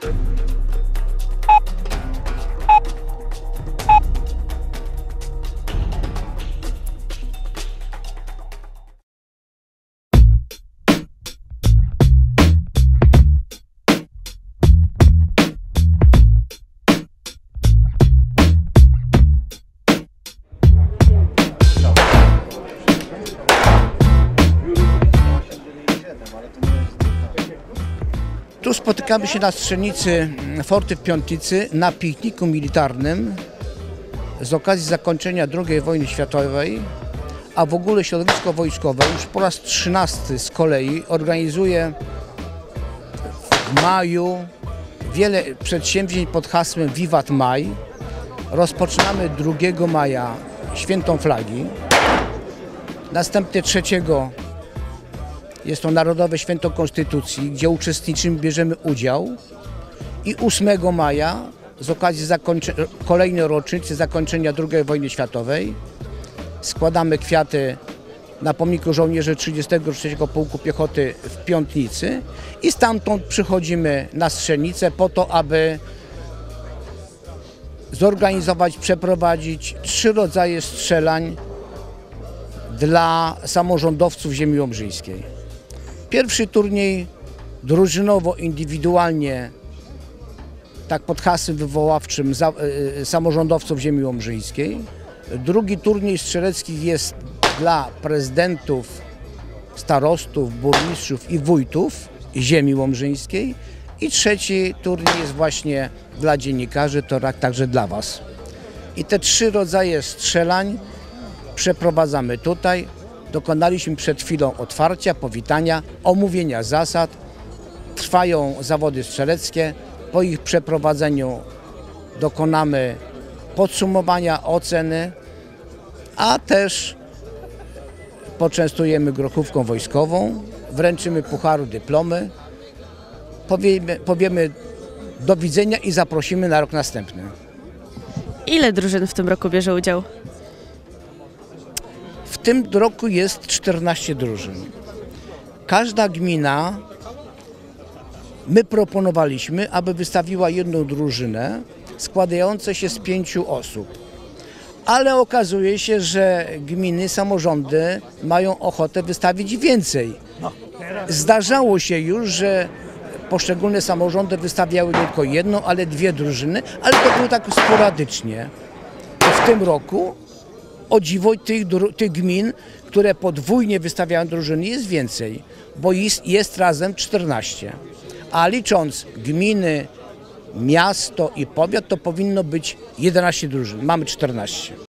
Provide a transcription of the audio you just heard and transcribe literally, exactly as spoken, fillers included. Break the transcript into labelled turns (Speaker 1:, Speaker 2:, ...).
Speaker 1: Tu spotykamy się na strzelnicy Forty w Piątnicy na pikniku militarnym z okazji zakończenia drugiej wojny światowej, a w ogóle środowisko wojskowe już po raz trzynasty z kolei organizuje w maju wiele przedsięwzięć pod hasłem Wiwat Maj. Rozpoczynamy drugiego maja Świętą Flagi, następnie trzeciego jest to Narodowe Święto Konstytucji, gdzie uczestniczymy, bierzemy udział, i ósmego maja z okazji kolejnej rocznicy zakończenia drugiej wojny światowej składamy kwiaty na pomniku żołnierzy trzydziestego trzeciego Pułku Piechoty w Piątnicy i stamtąd przychodzimy na strzelnicę po to, aby zorganizować, przeprowadzić trzy rodzaje strzelań dla samorządowców ziemi łomżyńskiej. Pierwszy turniej drużynowo, indywidualnie, tak pod hasłem wywoławczym za, y, samorządowców ziemi łomżyńskiej. Drugi turniej strzelecki jest dla prezydentów, starostów, burmistrzów i wójtów ziemi łomżyńskiej. I trzeci turniej jest właśnie dla dziennikarzy, to także dla Was. I te trzy rodzaje strzelań przeprowadzamy tutaj. Dokonaliśmy przed chwilą otwarcia, powitania, omówienia zasad. Trwają zawody strzeleckie. Po ich przeprowadzeniu dokonamy podsumowania, oceny, a też poczęstujemy grochówką wojskową, wręczymy pucharu, dyplomy, powiemy, powiemy do widzenia i zaprosimy na rok następny.
Speaker 2: Ile drużyn w tym roku bierze udział?
Speaker 1: W tym roku jest czternaście drużyn. Każda gmina, my proponowaliśmy, aby wystawiła jedną drużynę składającą się z pięciu osób. Ale okazuje się, że gminy, samorządy mają ochotę wystawić więcej. Zdarzało się już, że poszczególne samorządy wystawiały nie tylko jedną, ale dwie drużyny, ale to było tak sporadycznie. W tym roku, o dziwo, tych, tych gmin, które podwójnie wystawiają drużyny, jest więcej, bo jest, jest razem czternaście. A licząc gminy, miasto i powiat, to powinno być jedenaście drużyn. Mamy czternaście.